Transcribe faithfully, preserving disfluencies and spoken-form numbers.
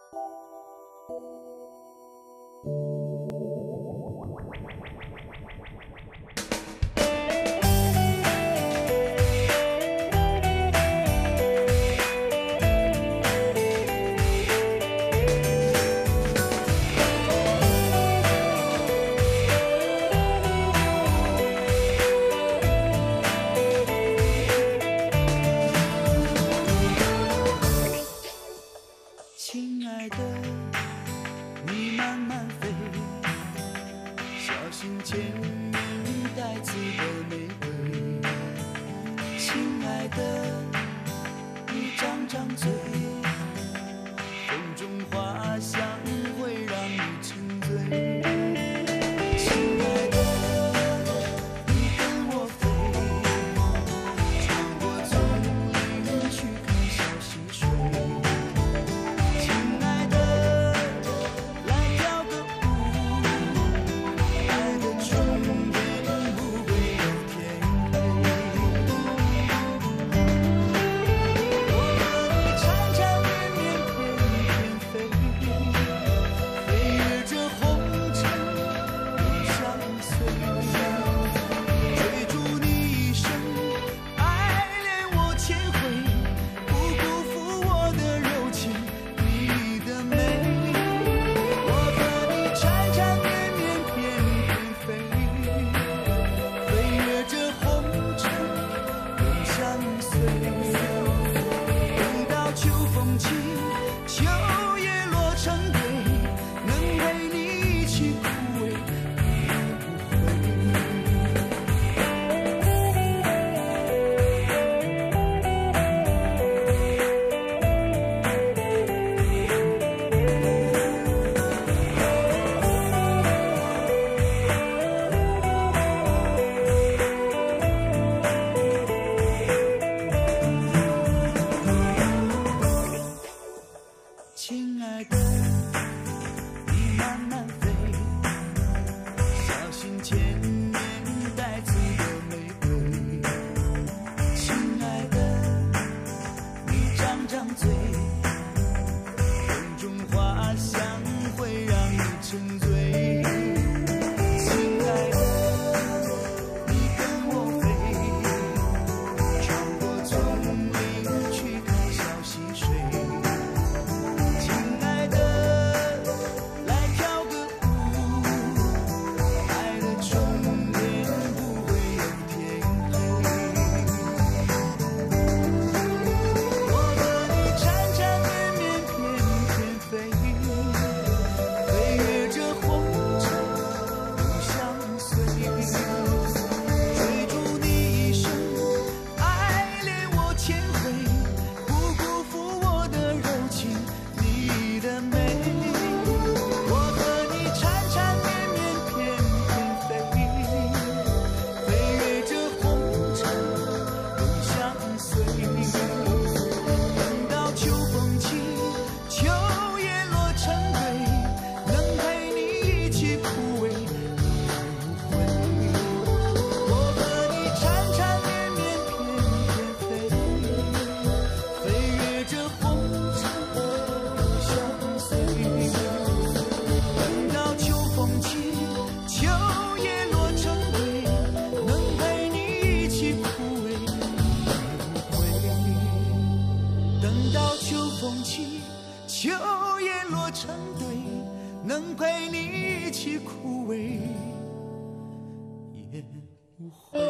亲爱的，你慢慢飞，小心前面带刺的玫瑰。亲爱的，你张张嘴，风中花香会让你沉醉。亲爱的，你跟我飞，穿过丛林去看小溪水。亲爱的，你慢慢飞，小心前面带刺的玫瑰。亲爱的，你张张嘴，风中花香会让你沉醉。亲爱的，你跟我飞，穿过丛林去看小溪水。秋叶落成堆，能陪你一起枯萎，也无悔。